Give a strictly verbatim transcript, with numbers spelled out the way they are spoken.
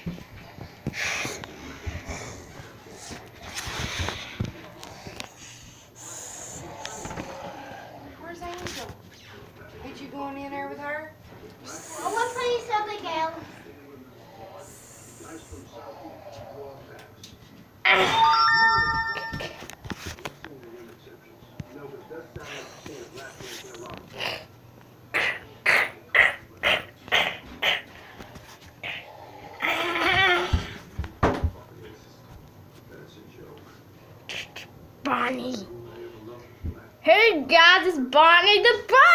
Where's Angel? Ain't you going in there with her? I want to play something else. Bonnie. Hey guys, it's Bonnie the Bonnie.